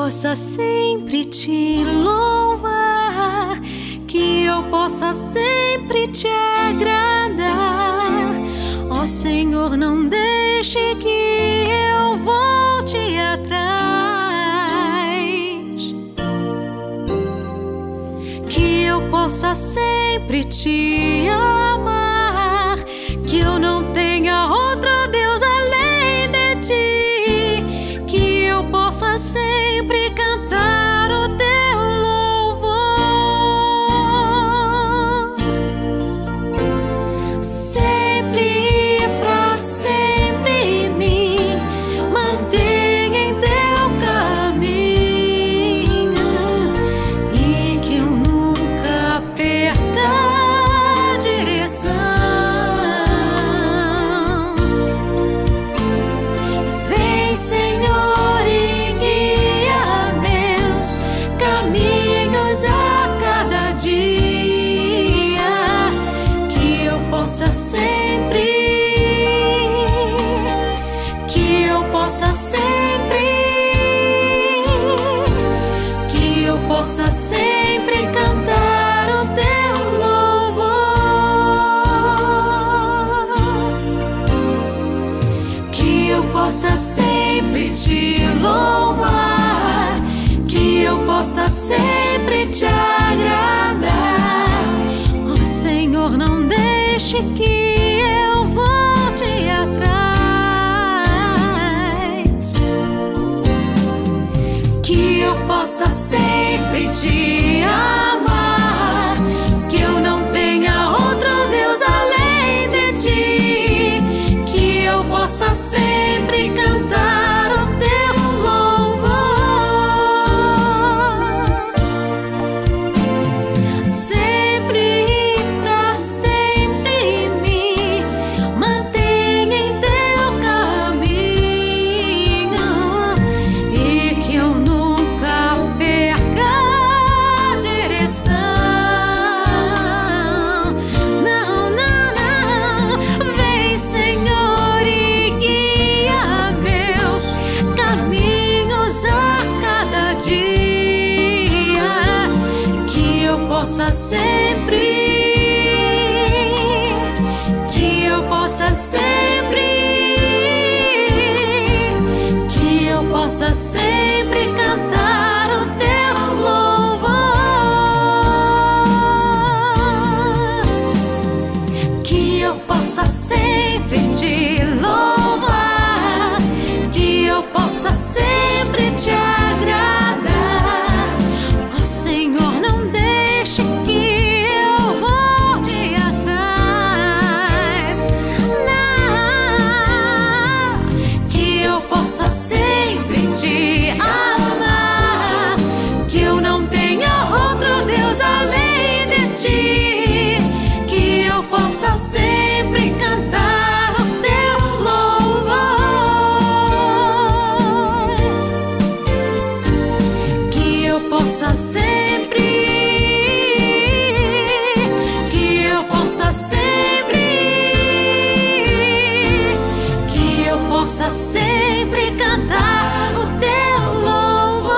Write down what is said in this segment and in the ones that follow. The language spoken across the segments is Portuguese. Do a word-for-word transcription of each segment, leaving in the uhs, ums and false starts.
possa sempre te louvar, que eu possa sempre te agradar. Ó Senhor, não deixe que eu volte atrás, que eu possa sempre te amar, que eu não tenha outro Deus além de ti, que eu possa sempre cantar o teu louvor, sempre e pra sempre me mantenha em teu caminho, e que eu nunca perca a direção. Senhor, e guia meus caminhos a cada dia, que eu possa sempre, que eu possa sempre, que eu possa sempre cantar o teu louvor, que eu possa sempre te louvar, que eu possa sempre te agradar. Ó Senhor, não deixe que eu volte atrás, que eu possa sempre te amar, que eu não tenha outro Deus além de ti, que eu possa sempre cantar o teu louvor, sempre e pra sempre me mantenha em teu caminho, e que eu nunca perca a direção. Não, não, não, vem Senhor e guia meus caminhos a cada dia, que eu possa sempre, que eu possa sempre, que eu possa sempre cantar o teu louvor, que eu possa sempre te louvar, que eu possa sempre te agradar. Ó Senhor, não deixe que eu volte atrás, não, que eu possa sempre te amar, que eu não tenha outro Deus além de ti, que eu possa sempre cantar o teu louvor, que eu possa sempre, que eu possa sempre, que eu possa sempre cantar o teu louvor,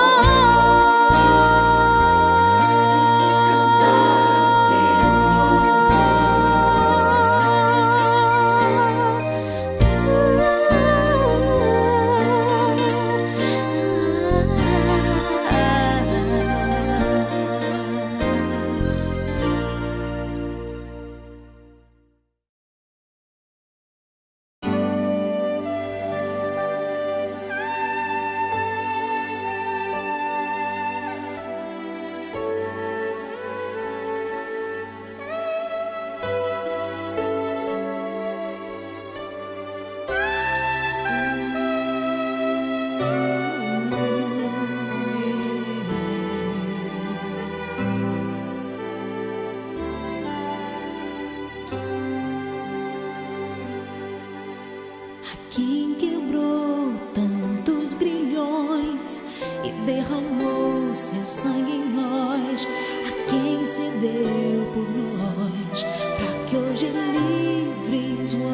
quem quebrou tantos grilhões e derramou seu sangue em nós, a quem se deu por nós, para que hoje livres o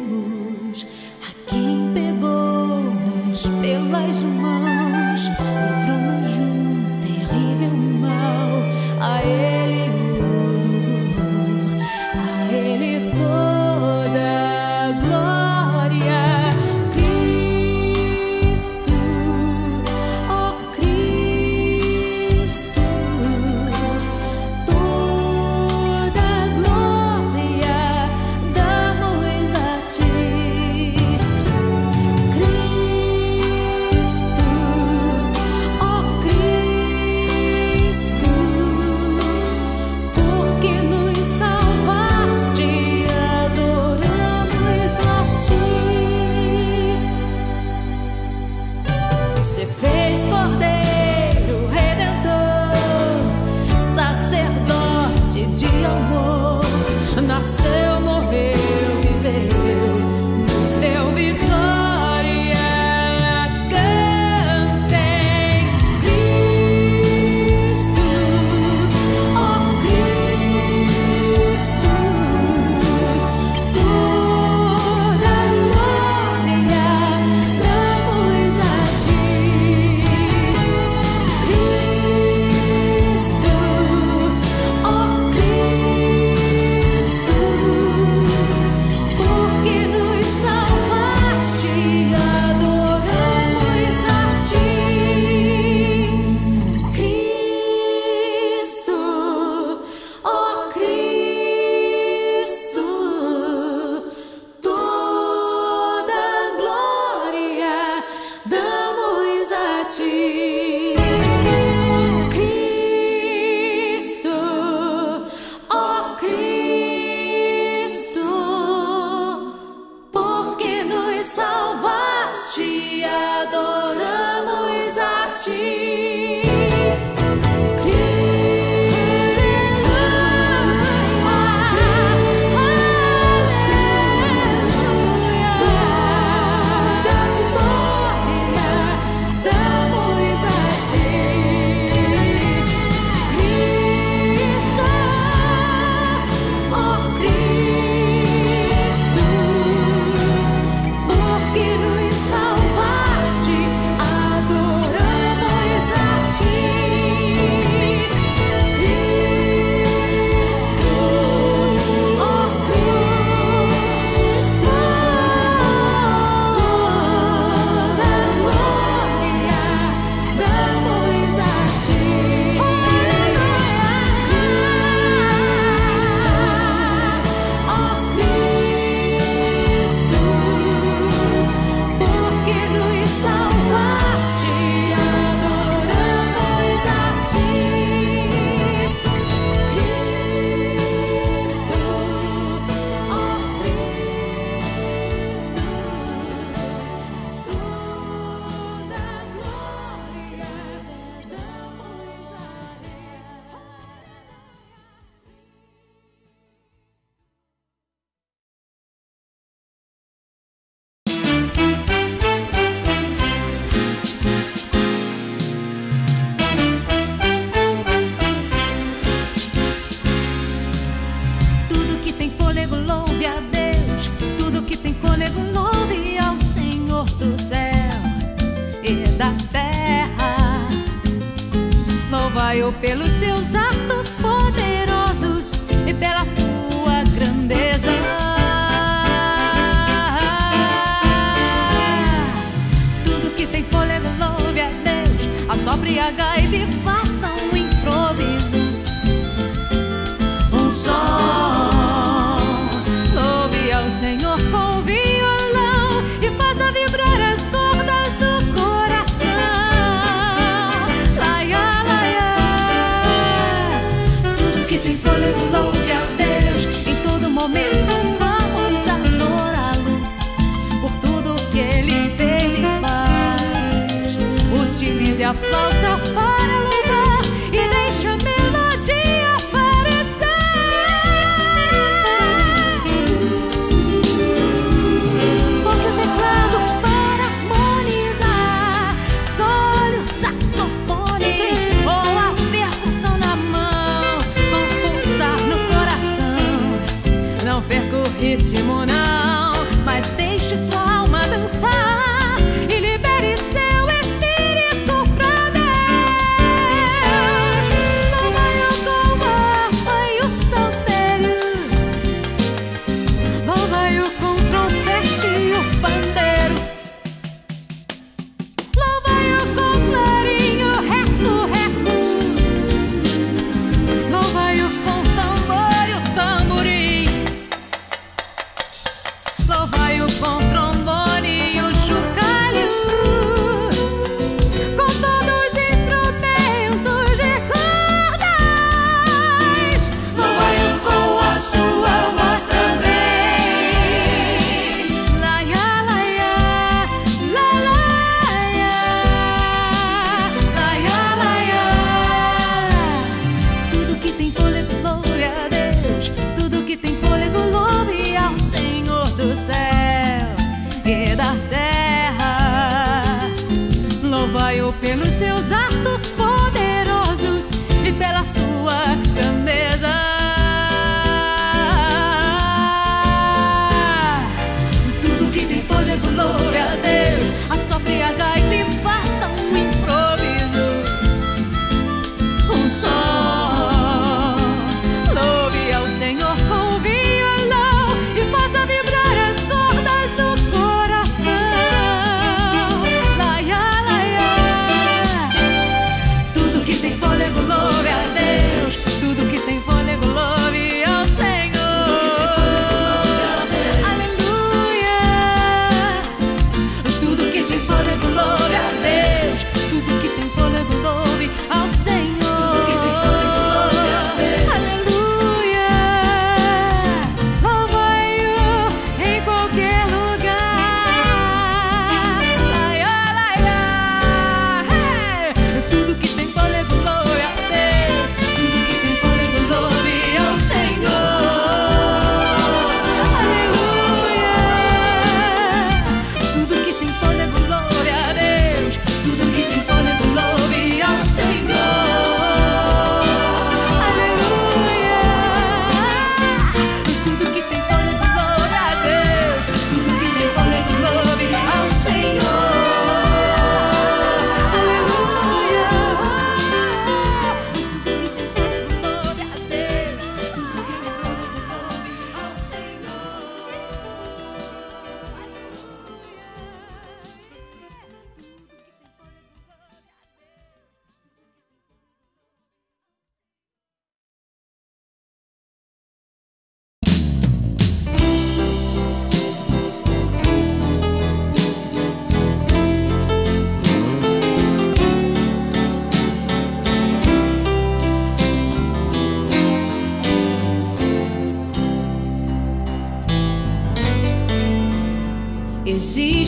adoremos, a quem pegou-nos pelas mãos, Louvai-o pelos seus atos poderosos e pela sua grandeza. Tudo que tem fôlego, louve a Deus. Assopre a gaita e faça um improviso, um som. Louve ao Senhor com violão e faça vibrar as cordas do coração. Laia, laia. Tudo que tem fôlego, louve a Deus. Em todo momento vamos adorá-lo por tudo que Ele fez e faz. Utilize a flauta para louvar e deixe a melodia aparecer. Toque o teclado para harmonizar, sole o saxofone ou a percussão na mão, com pulsar no coração. Não perca o ritmo não, mas deixe sua alma dançar e libere seu espírito pra Deus. Louvai o gongô e o saltério, louvai-o com trompete e o pandeiro, louvai-o com clarinho, reco, reco, louvai-o com tambor e o tamborim, louvai-o com trombone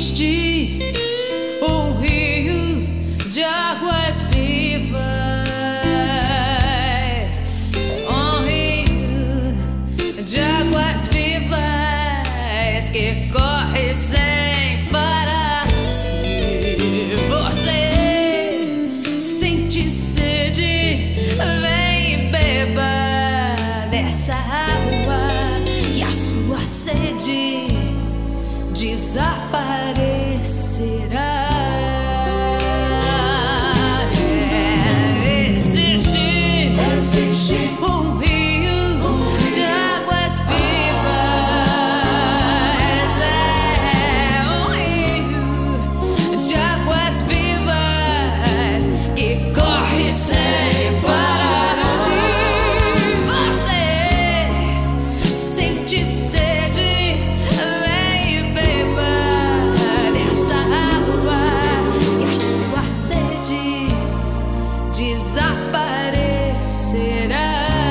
existe um rio de águas vivas, um rio de águas vivas que corre sem parar. Se você sente sede, vem e beba dessa água, que a sua sede desaparecerá. É, existe, existe um rio de águas vivas, é um rio de águas vivas que corre sem parar. Se você sente sede, vem e beba dessa água, e a sua sede desaparecerá.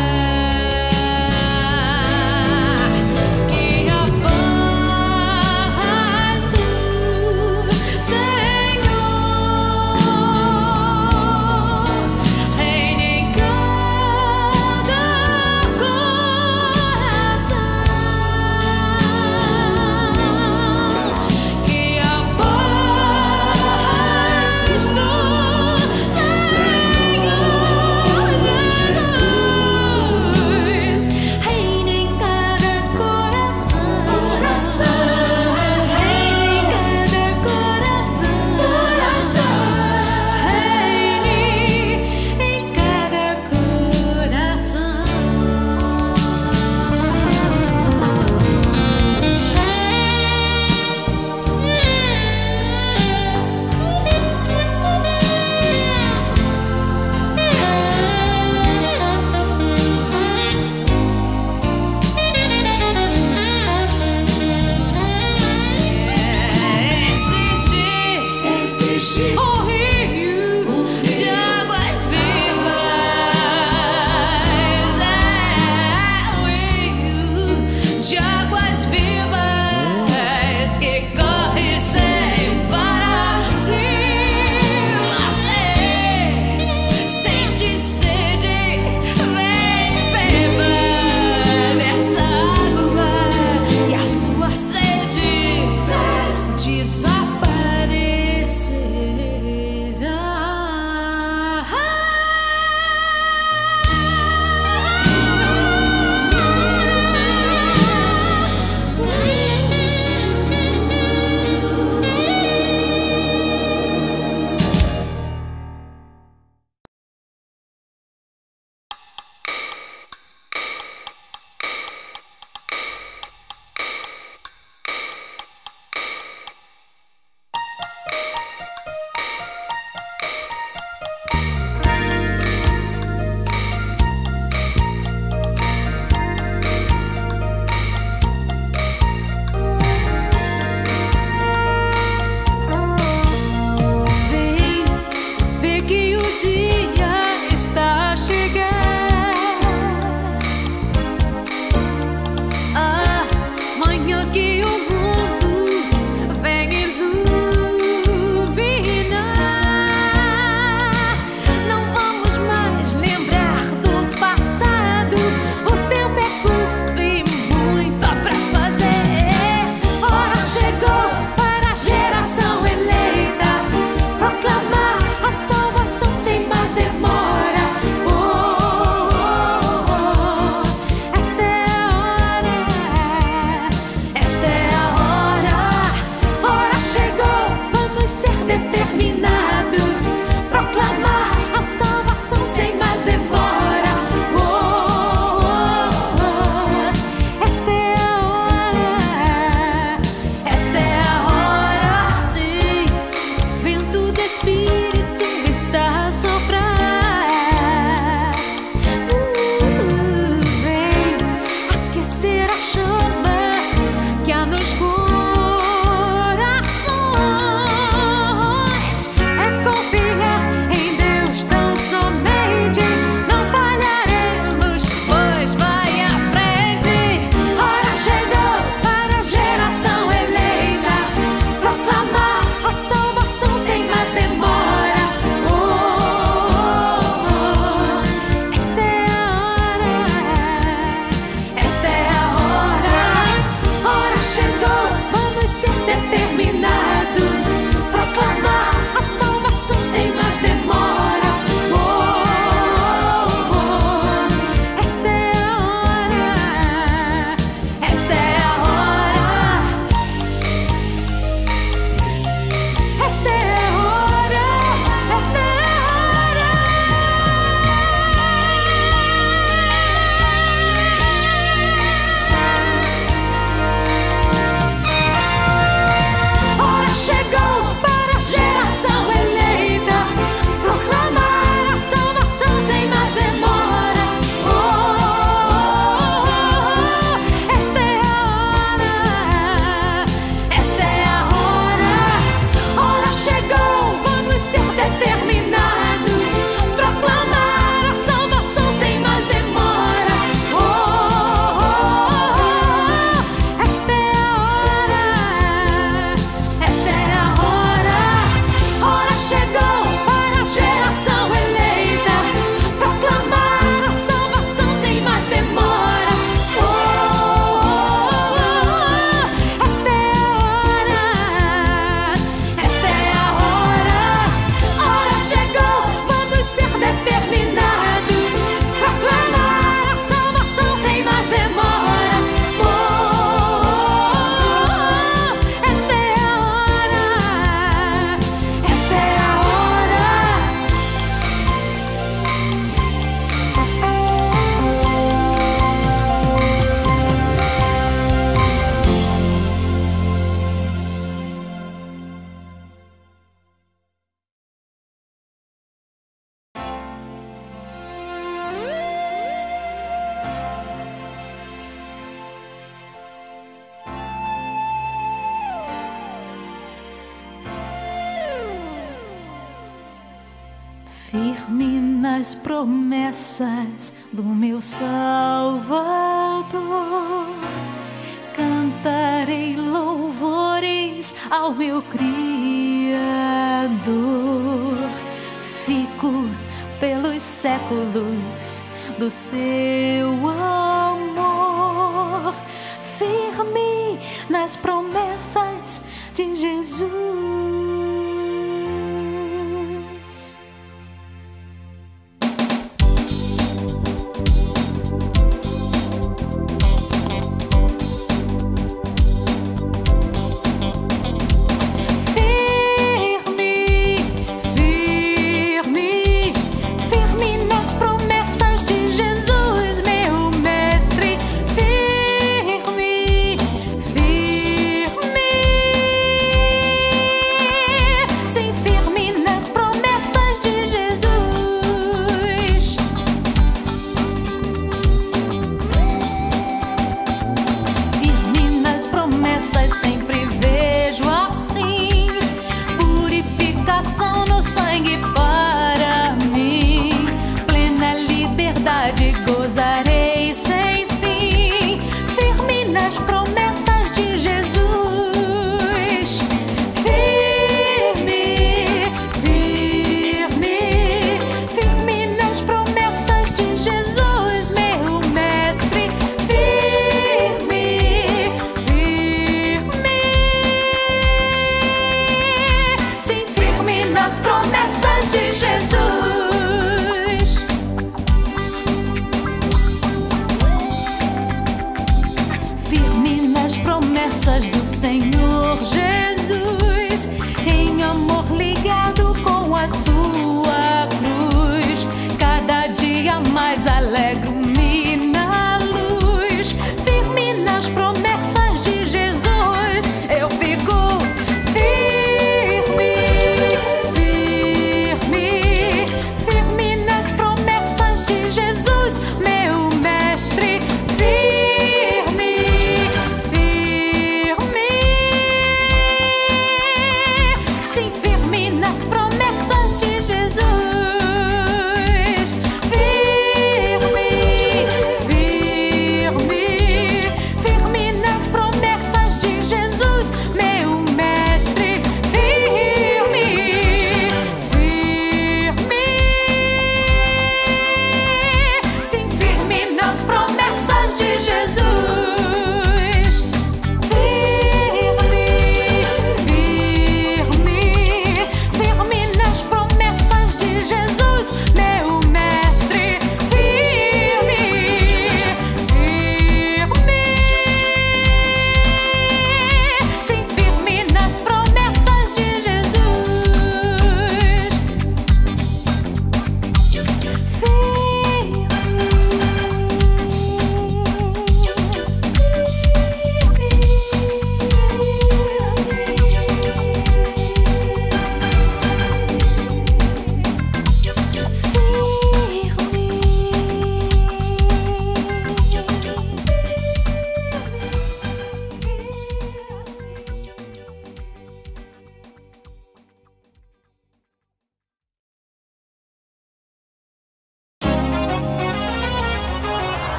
firme nas promessas do meu Salvador. Cantarei louvores ao meu Criador. Fico pelos séculos do seu amor, firme nas promessas de Jesus. Sempre vejo assim purificação no sangue para mim, plena liberdade gozarei sem fim, firme nas promessas de Jesus. Firme, firme, firme nas promessas de Jesus, meu mestre. Nas promessas de Jesus, firme nas promessas do Senhor Jesus, em amor ligado com a sua cruz, cada dia mais alegro-me na luz. Firme nas promessas de Jesus, eu fico firme, firme,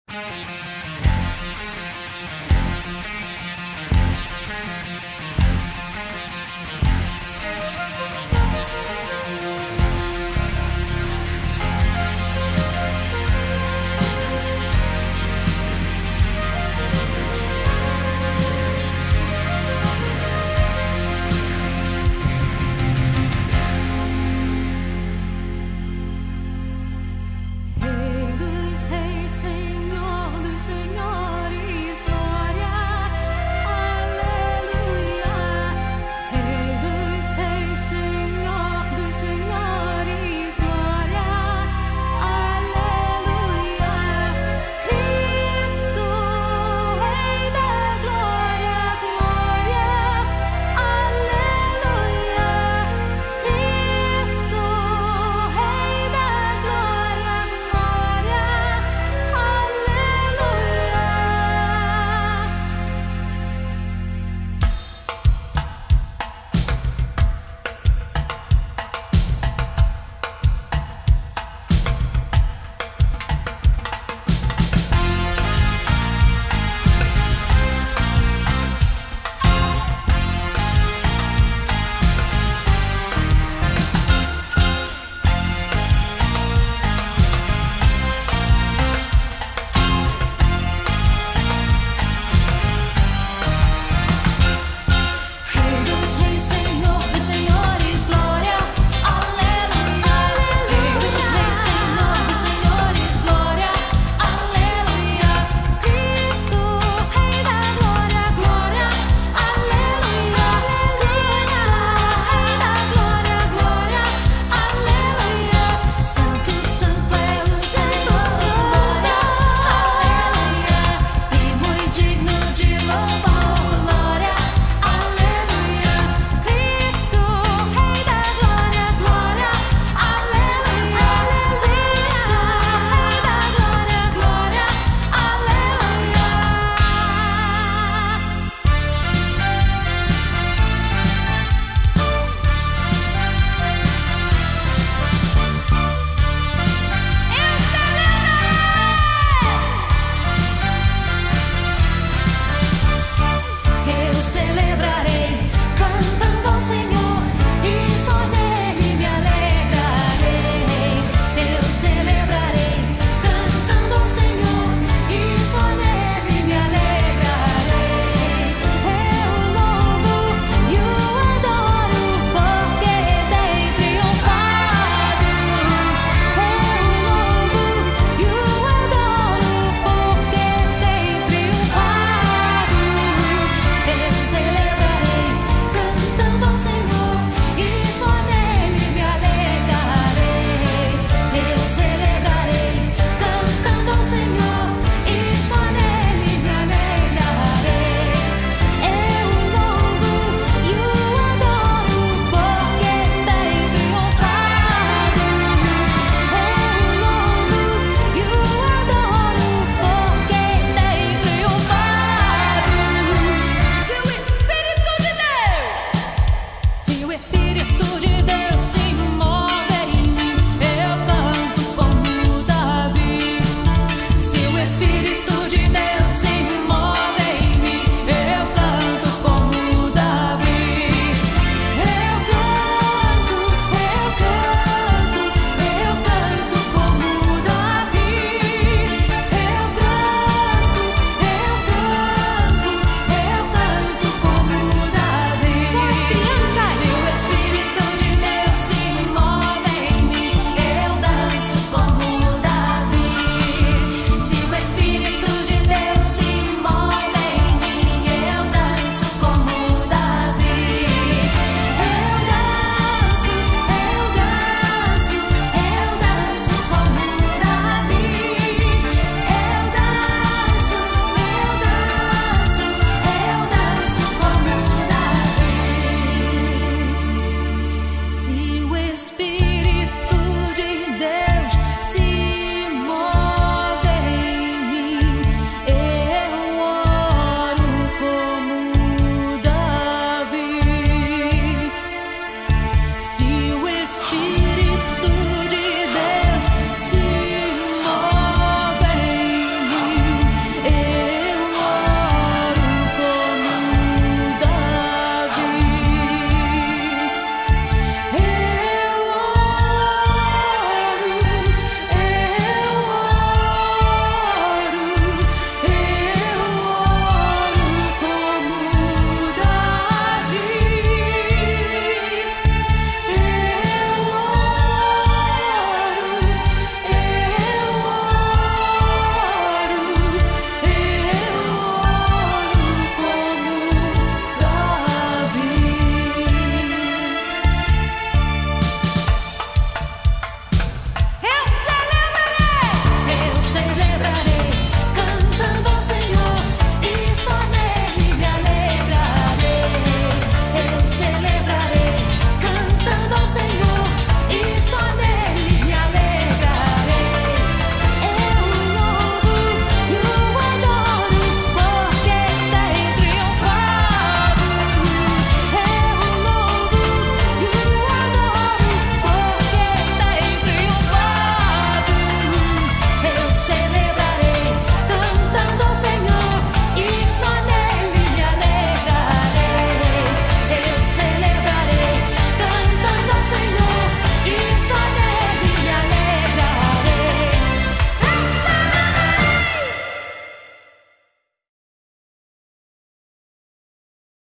Rei dos reis, Senhor dos senhores,